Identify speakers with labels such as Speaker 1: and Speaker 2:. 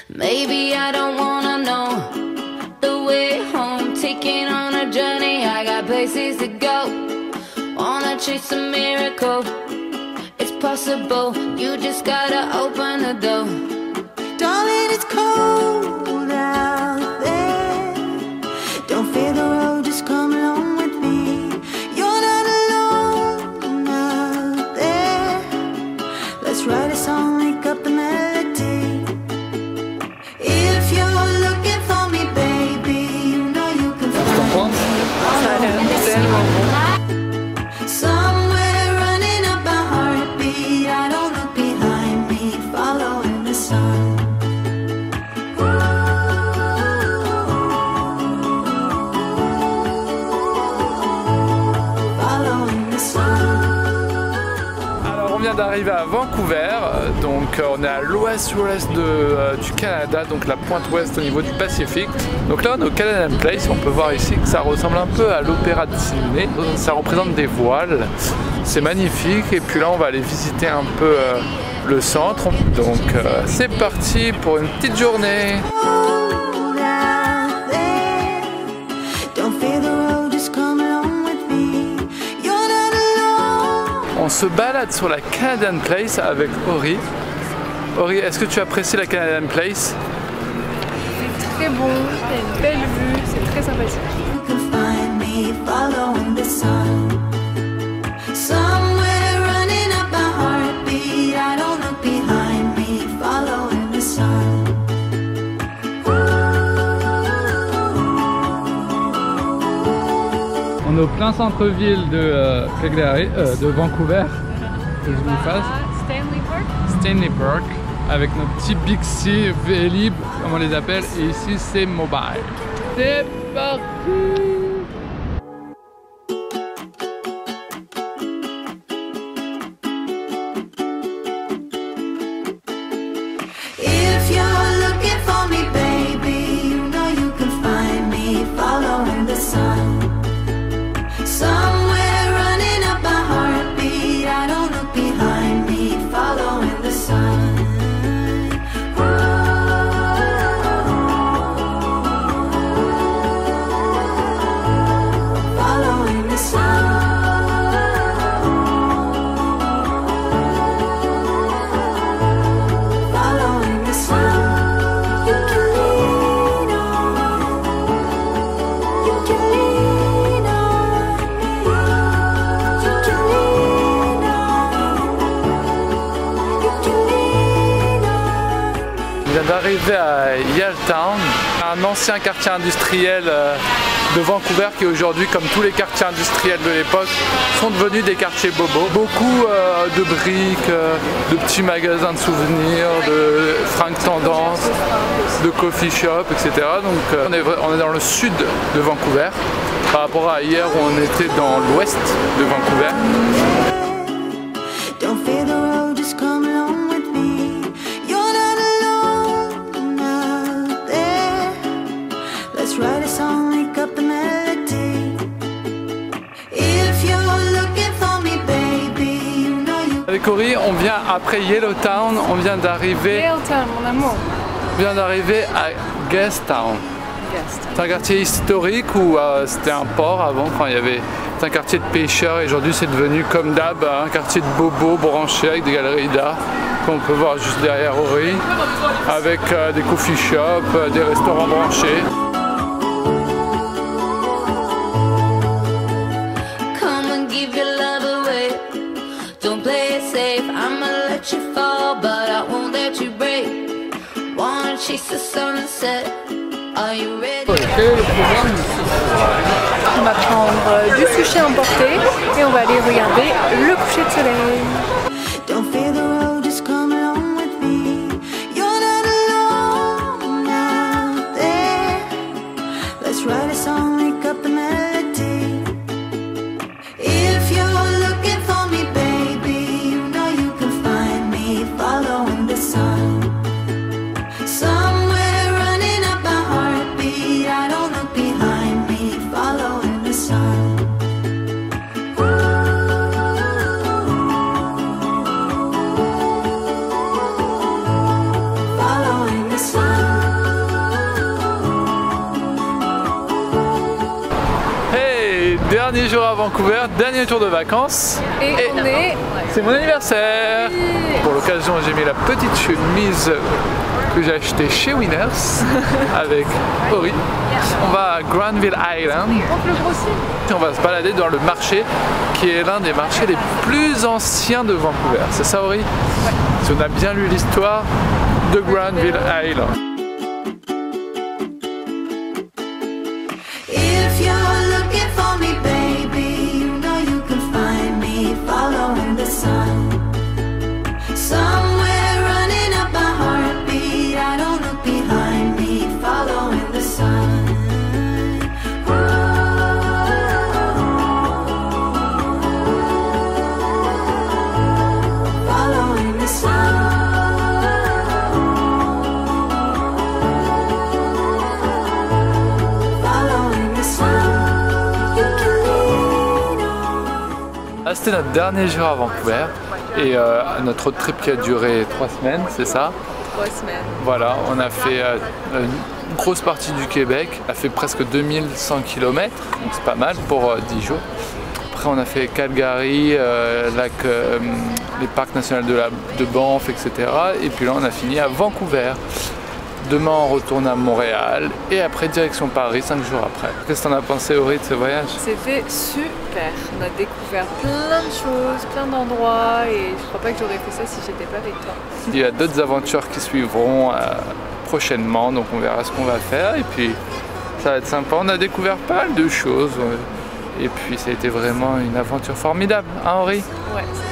Speaker 1: Maybe I don't wanna know the way home, taking on a journey. I got places to go. Wanna chase a miracle. It's possible. You just gotta open the door.
Speaker 2: Darling, it's cold out there. Don't fear the road, just come along with me. You're not alone out there. Let's write a song, make up the melody. If you're looking for me, baby, you know you can find me.
Speaker 3: Ça a l'air tellement bon.
Speaker 2: Somewhere running up my heartbeat. I don't look behind me, following the sun.
Speaker 4: Alors on vient d'arriver à Vancouver, donc on est à l'ouest-ouest du Canada, donc la pointe ouest au niveau du Pacifique. Donc là on est au Canadian Place, on peut voir ici que ça ressemble un peu à l'Opéra de Sydney, ça représente des voiles, c'est magnifique. Et puis là on va aller visiter un peu le centre, donc c'est parti pour une petite journée. On se balade sur la Canadian Place avec Ori. Ori, est-ce que tu apprécies la Canadian Place?
Speaker 3: C'est très bon, il y a une belle vue, c'est très sympathique.
Speaker 4: On est au plein centre-ville de Vancouver. Que je vous fasse. Stanley Park. Avec nos petits Bixi, Vélib, comme on les appelle. Et ici c'est Mobile. C'est parti! On vient d'arriver à Yaletown, un ancien quartier industriel de Vancouver qui aujourd'hui, comme tous les quartiers industriels de l'époque, sont devenus des quartiers bobos. Beaucoup de briques, de petits magasins de souvenirs, de fringues tendance, de coffee shop, etc. Donc on est dans le sud de Vancouver par rapport à hier où on était dans l'ouest de Vancouver. Avec Ori, on vient après Yellowtown, on vient d'arriver.
Speaker 3: Yellowtown, mon amour.
Speaker 4: On vient d'arriver à Gastown. C'est un quartier historique où c'était un port avant, quand il y avait. C'est un quartier de pêcheurs et aujourd'hui c'est devenu comme d'hab un quartier de bobos branché avec des galeries d'art qu'on peut voir juste derrière Ori, avec des coffee shops, des restaurants branchés.
Speaker 3: Quel est le programme? On va prendre du sushi importé et on va aller regarder le coucher de soleil.
Speaker 4: dernier jour à Vancouver, dernier tour de vacances.
Speaker 3: Et on est...
Speaker 4: C'est mon anniversaire. Pour l'occasion, j'ai mis la petite chemise que j'ai achetée chez Winners avec Ori. On va à Granville Island. Et on va se balader dans le marché qui est l'un des marchés les plus anciens de Vancouver. C'est ça, Ori? Ouais. Si on a bien lu l'histoire de Granville Island. C'était notre dernier jour à Vancouver et notre road trip qui a duré 3 semaines, c'est ça?
Speaker 3: 3 semaines.
Speaker 4: Voilà, on a fait une grosse partie du Québec, on a fait presque 2100 km, donc c'est pas mal pour 10 jours. Après on a fait Calgary, les parcs nationaux de Banff, etc. Et puis là on a fini à Vancouver. Demain on retourne à Montréal et après direction Paris 5 jours après. Qu'est-ce que t'en as pensé, Ori, de ce voyage?
Speaker 3: C'était super, on a découvert plein de choses, plein d'endroits et je crois pas que j'aurais fait ça si j'étais pas avec toi.
Speaker 4: Il y a d'autres aventures qui suivront prochainement, donc on verra ce qu'on va faire et puis ça va être sympa. On a découvert pas mal de choses et puis ça a été vraiment une aventure formidable, hein, Ori?
Speaker 3: Ouais.